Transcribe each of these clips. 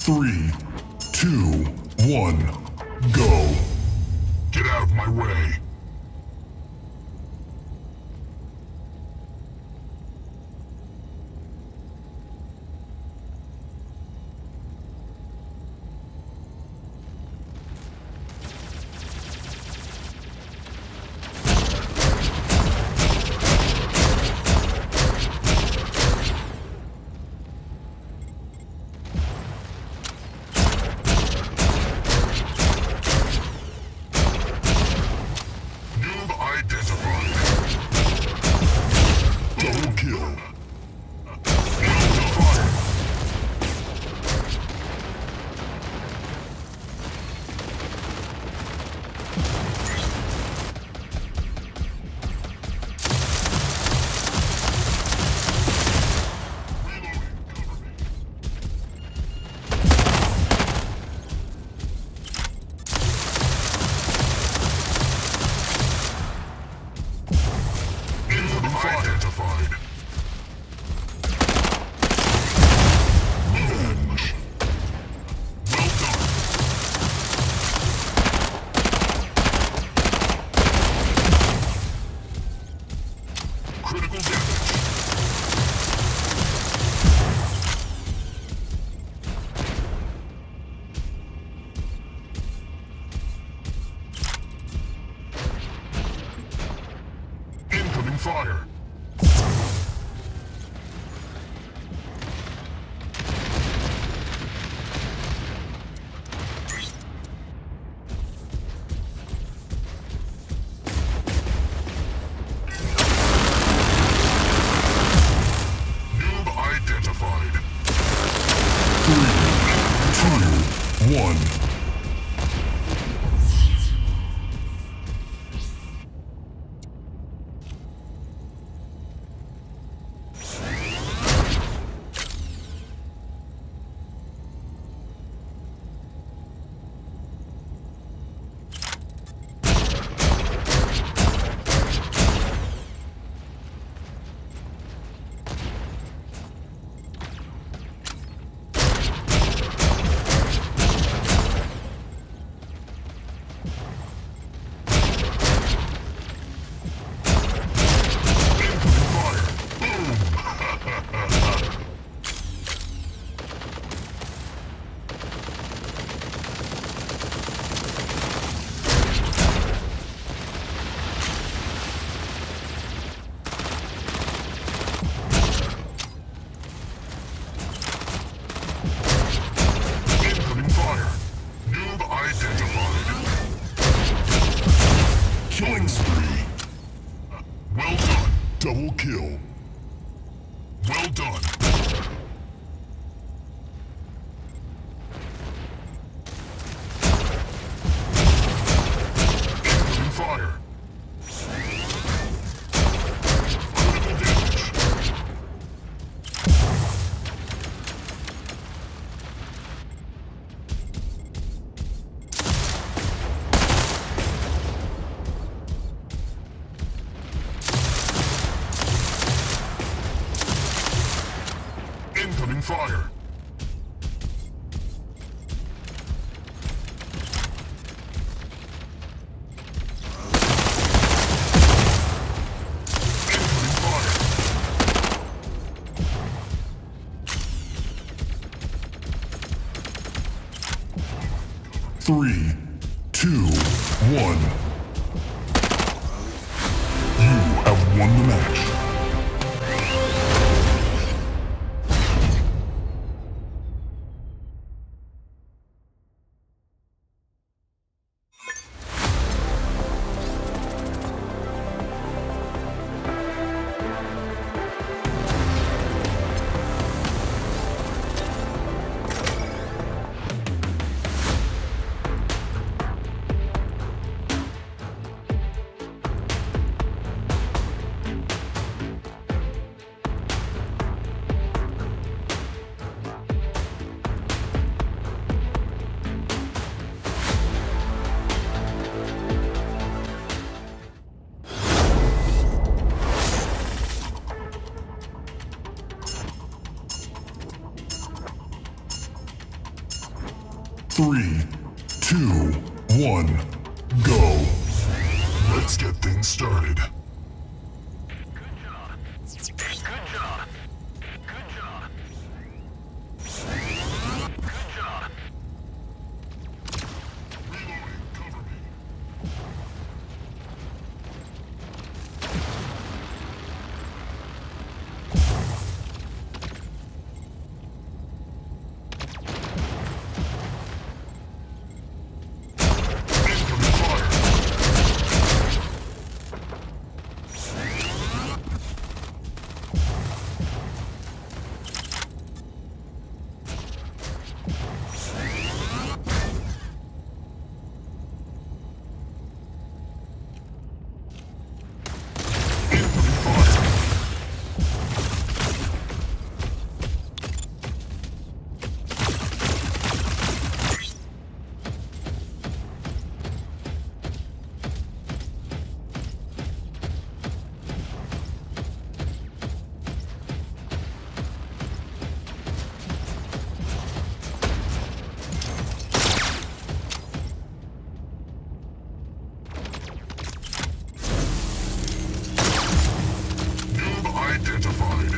3, 2, 1, go. Get out of my way. Fire! Noob identified. 3, 2, 1. Killing spree. Well done. Double kill. Well done. Incoming fire. Critical damage. Incoming fire. Incoming fire. 3, 2, 1. You have won the match. 3, 2, 1, go. Let's get things started. Good job. Good job. Good job. Good job. Reloading, cover me. Incoming fire. Incoming fire. Noob identified.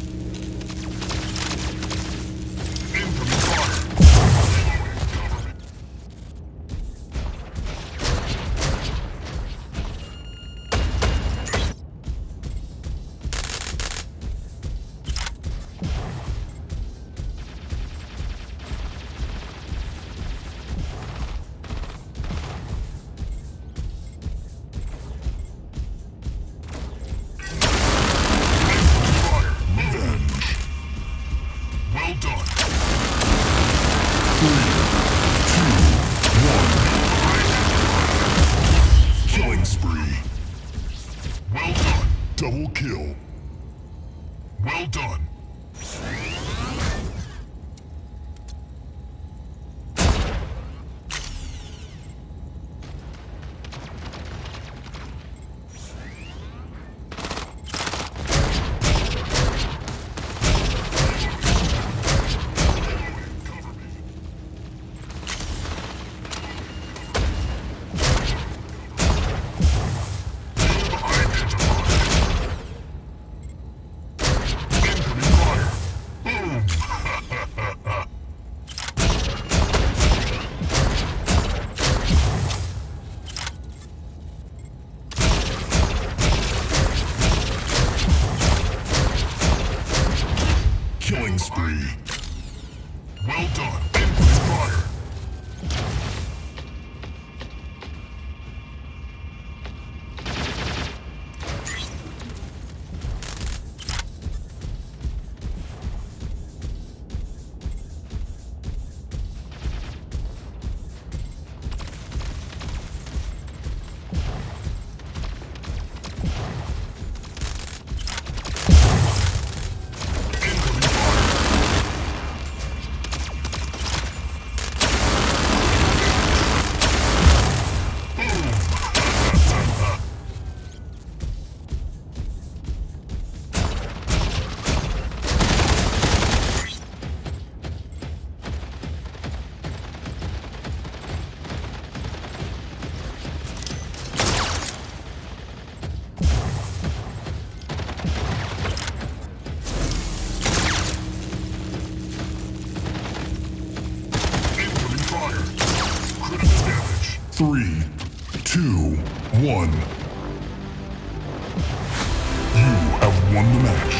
Incoming fire. Reloading, cover me. Fire. Revenge. Well done. 3, 2, 1. Killing spree. Well done. Double kill. Well done. Cover me. Noob identified. Incoming fire. Boom. Killing spree. Well done. Incoming fire. Incoming fire. Boom. Incoming fire. Critical damage. 3, 2, 1. You have won the match.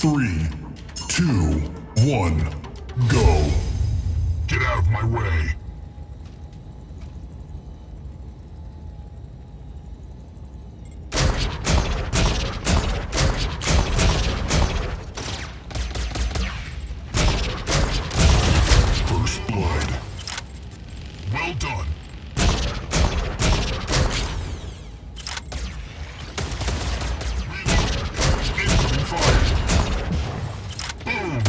3, 2, 1, go. Get out of my way. First blood. Well done. Incoming fire. Boom.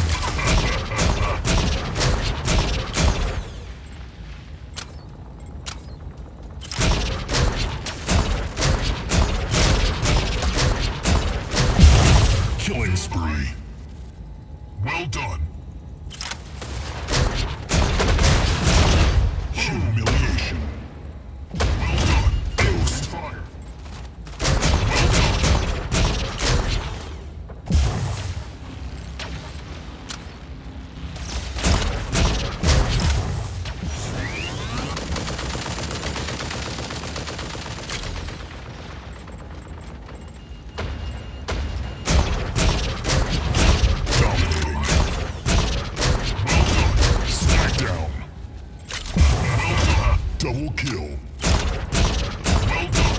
Killing spree. Well done. Humiliation. Well done. Ghost fire. Well done. Dominating. Well done. Smackdown. Well done. Double kill. Well done.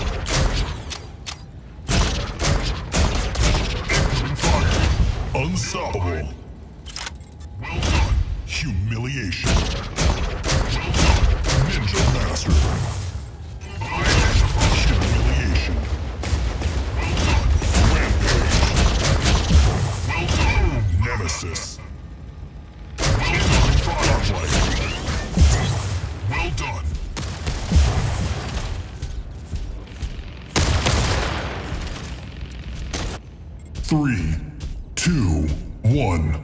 Incoming fire. Unstoppable. Well done. Humiliation. Well done. Ninja master. Identify humiliation. Well done. Rampage. Well done. Nemesis. Well done. Godlike. Well done. Three, 2, 1.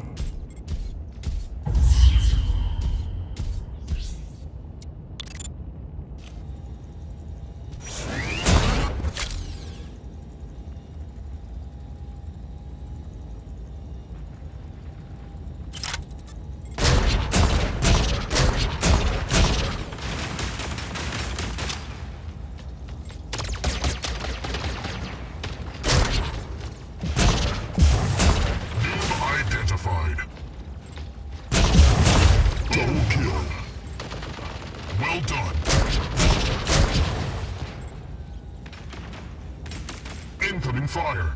Identified. Double kill. Well done. Incoming fire.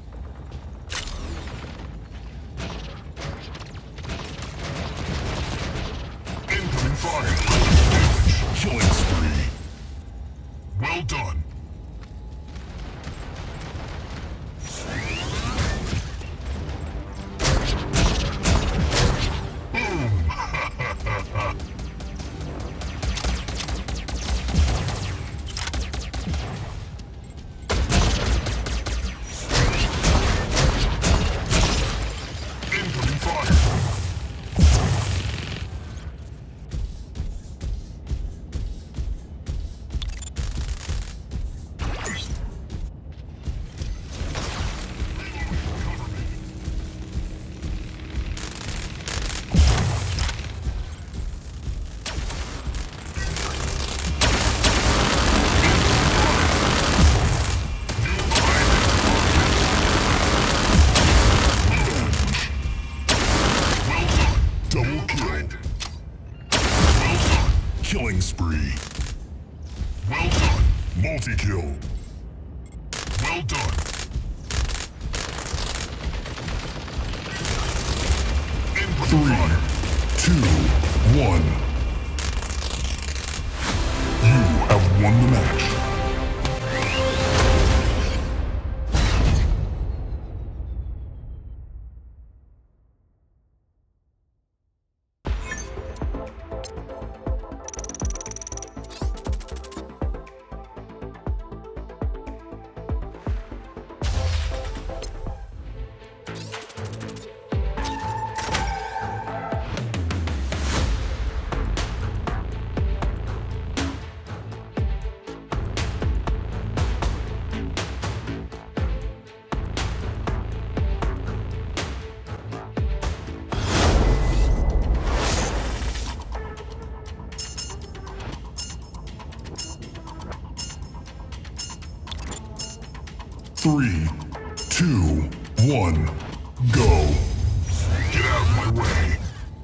Incoming fire. Damage. Killing spree. Well done. Incoming fire. Double kill. Well done. Killing spree. Well done. Multi-kill. Well done. Three, 2, 1. You have won the match. Three, 2, 1. Go. Get out of my way.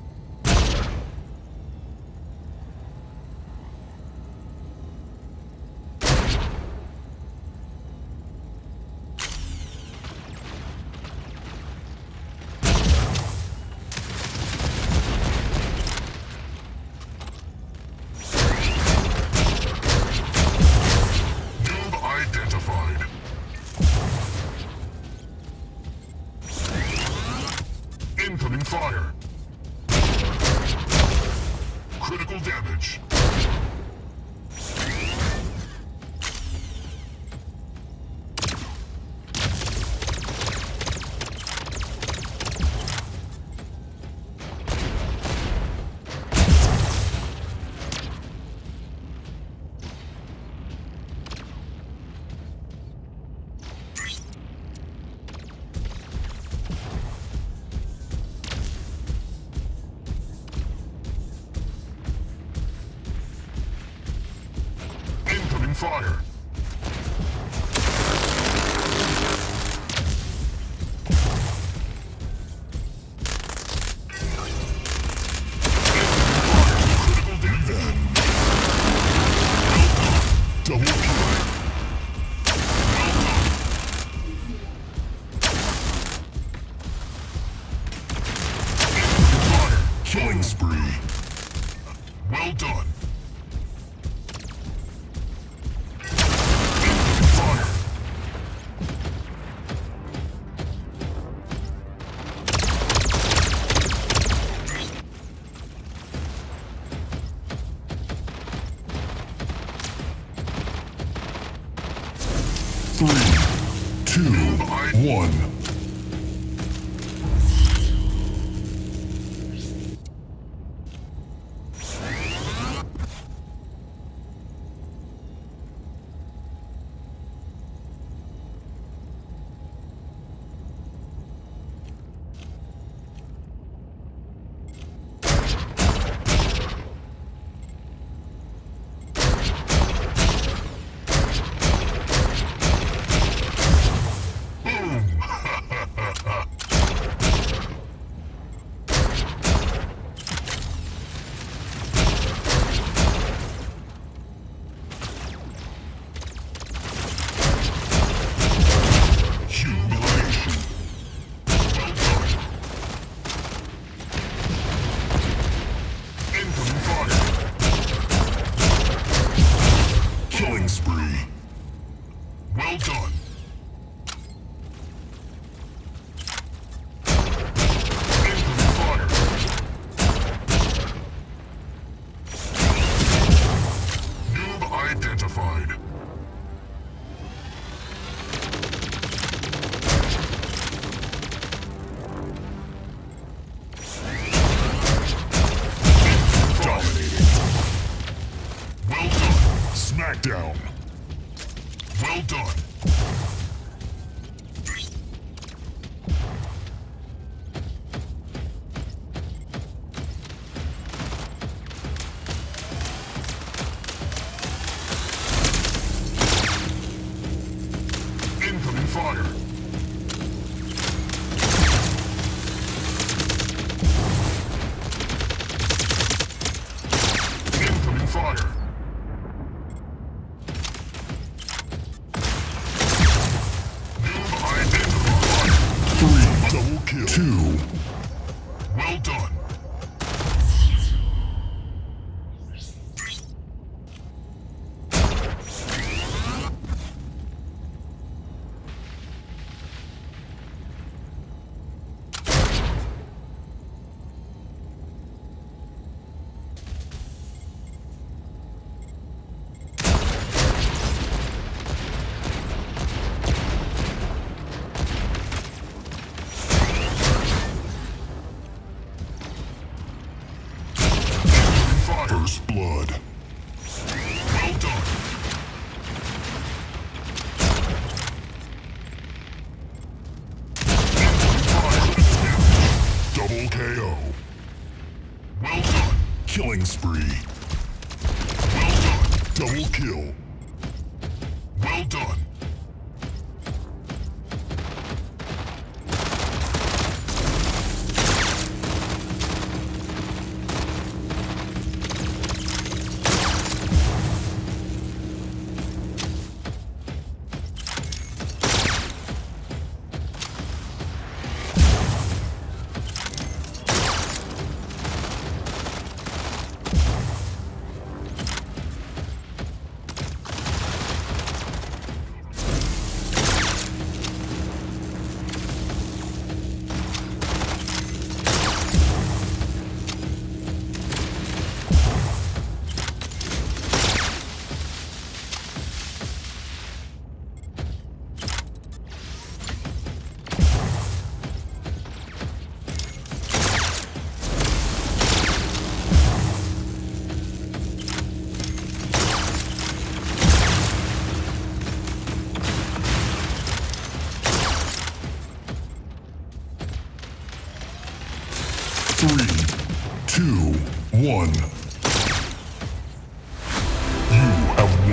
Identified. Incoming fire. Critical damage. Fire. Double kill. Fire. Killing spree. Well done. Three, two, one. Killing spree. Well done. Incoming fire. Noob identified. Dominating. Well done. Smackdown. Well done. Incoming fire. Incoming fire. Double kill. Two. Well done. First blood. Well done. Double KO. Well done. Killing spree. Well done. Double kill. Well done.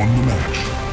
won the match.